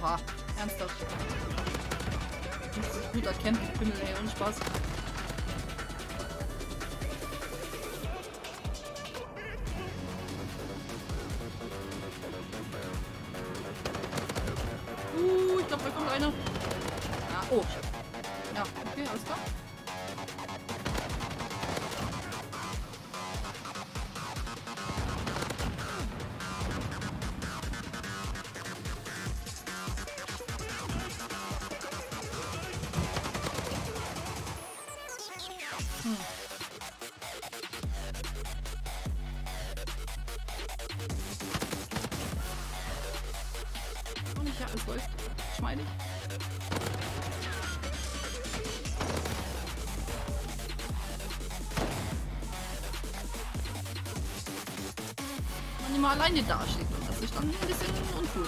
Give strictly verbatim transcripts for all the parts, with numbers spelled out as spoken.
Oha, ernsthaft. Das ist gut erkennt, die Pimmel, ey, ohne Spaß. Uh, ich glaube, da kommt einer. Ah, oh. Ja, okay, alles klar. Hm. Und ich ja, es läuft schmeidig. Wenn man immer alleine dasteht und das ist dann ein bisschen uncool.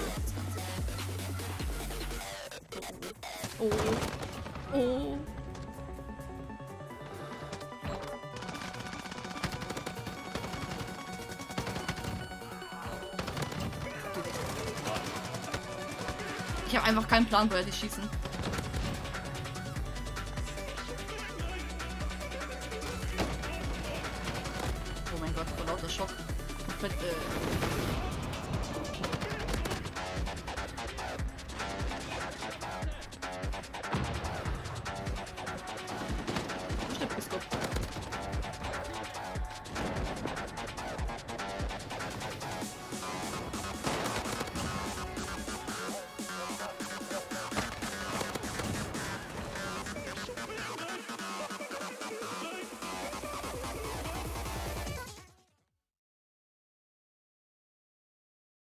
Das Ganze. Oh. Oh. Ich habe einfach keinen Plan, woher die schießen. Oh mein Gott, vor lauter Schock. Komplett, äh